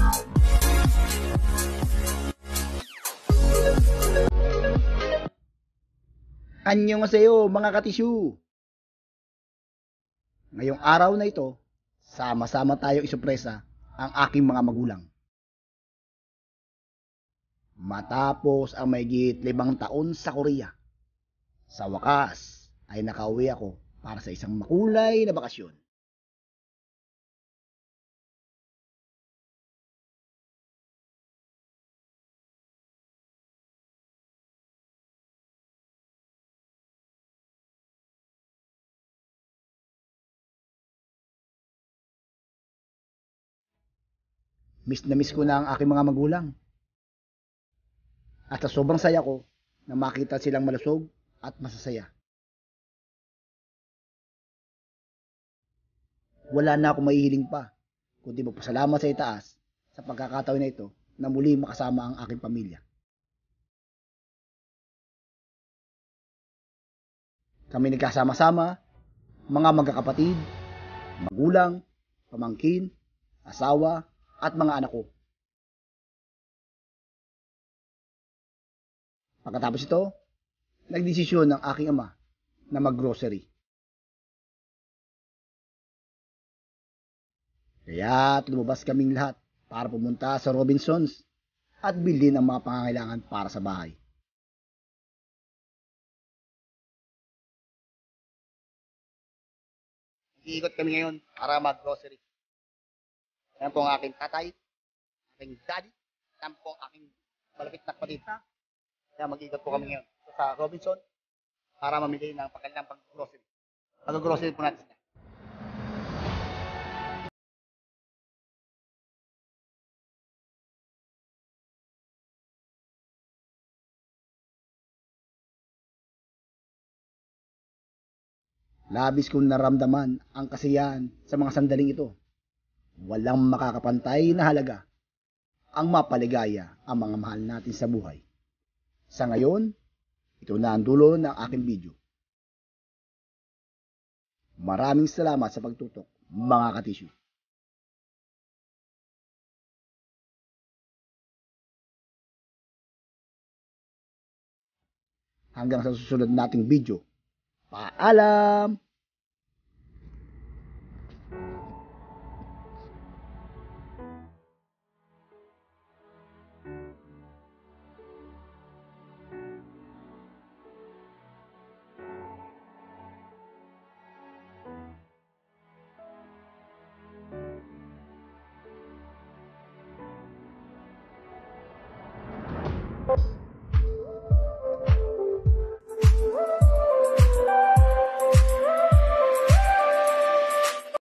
Annyeonghaseyo mga katisyu! Ngayong araw na ito, sama-sama tayo isupresa ang aking mga magulang. Matapos ang mahigit 5 taon sa Korea, sa wakas ay nakauwi ako para sa isang makulay na bakasyon. Miss na miss ko na ang aking mga magulang. At sa sobrang saya ko na makita silang malusog at masasaya. Wala na akong mahihiling pa, kundi magpasalamat sa itaas sa pagkakataon na ito na muli makasama ang aking pamilya. Kami nagkasama-sama, mga magkakapatid, magulang, pamangkin, asawa, at mga anak ko. Pagkatapos ito, nagdesisyon ng aking ama na mag-grocery. Kaya lumabas kaming lahat para pumunta sa Robinsons at bilhin ang mga pangangailangan para sa bahay. Iikot kami ngayon para mag-grocery. Yan po ang aking tatay, aking daddy, yan po ang aking malapit na kapatid. Kaya mag-ikot po kami ngayon sa Robinson para mamili ng pagkanilang pag-grocery. Mag-grocery po natin sila. Labis kong naramdaman ang kasiyahan sa mga sandaling ito. Walang makakapantay na halaga ang mapaligaya ang mga mahal natin sa buhay. Sa ngayon, ito na ang dulo ng aking video. Maraming salamat sa pagtutok, mga katisyu. Hanggang sa susunod nating video. Paalam!